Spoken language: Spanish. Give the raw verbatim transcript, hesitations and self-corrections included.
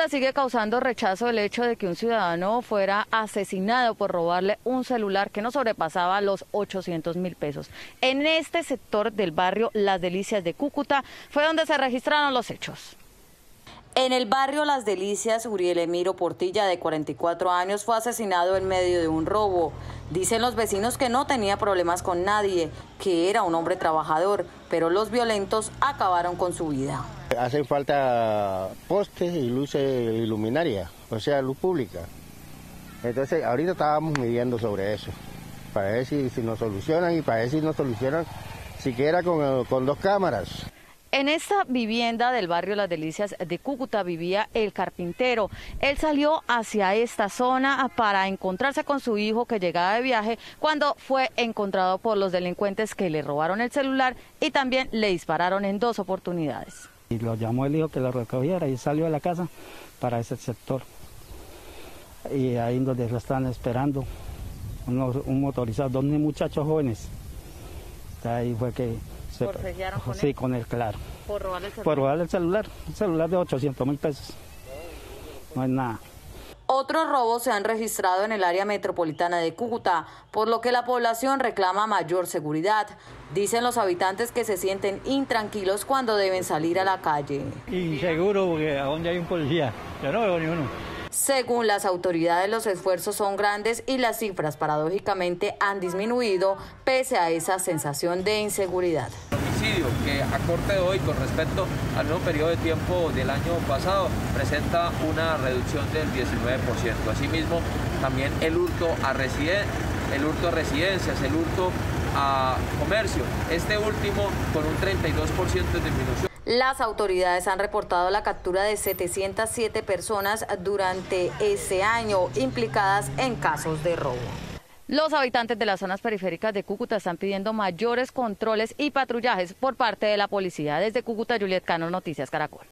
Cúcuta sigue causando rechazo el hecho de que un ciudadano fuera asesinado por robarle un celular que no sobrepasaba los ochocientos mil pesos. En este sector del barrio Las Delicias de Cúcuta fue donde se registraron los hechos. En el barrio Las Delicias, Uriel Emiro Portilla, de cuarenta y cuatro años, fue asesinado en medio de un robo. Dicen los vecinos que no tenía problemas con nadie, que era un hombre trabajador, pero los violentos acabaron con su vida. Hacen falta postes y luces iluminarias, o sea, luz pública. Entonces, ahorita estábamos midiendo sobre eso, para ver si, si nos solucionan y para ver si nos solucionan siquiera con, con dos cámaras. En esta vivienda del barrio Las Delicias de Cúcuta vivía el carpintero. Él salió hacia esta zona para encontrarse con su hijo que llegaba de viaje cuando fue encontrado por los delincuentes que le robaron el celular y también le dispararon en dos oportunidades. Y lo llamó el hijo que lo recogiera y salió de la casa para ese sector. Y ahí donde lo están esperando, unos, un motorizado, dos muchachos jóvenes. Ahí fue que... ¿Forcejearon con él? Sí, con él, claro. ¿Por robarle el celular? Por robarle el celular, un celular de ochocientos mil pesos. No es nada. Otros robos se han registrado en el área metropolitana de Cúcuta, por lo que la población reclama mayor seguridad. Dicen los habitantes que se sienten intranquilos cuando deben salir a la calle. Inseguro porque a donde hay un policía, yo no veo ni uno. Según las autoridades, los esfuerzos son grandes y las cifras paradójicamente han disminuido pese a esa sensación de inseguridad. Homicidio que a corte de hoy con respecto al nuevo periodo de tiempo del año pasado presenta una reducción del diecinueve por ciento. Asimismo, también el hurto a residen- el hurto a residencias, el hurto a comercio, este último con un treinta y dos por ciento de disminución. Las autoridades han reportado la captura de setecientas siete personas durante ese año implicadas en casos de robo. Los habitantes de las zonas periféricas de Cúcuta están pidiendo mayores controles y patrullajes por parte de la policía. Desde Cúcuta, Juliet Cano, Noticias Caracol.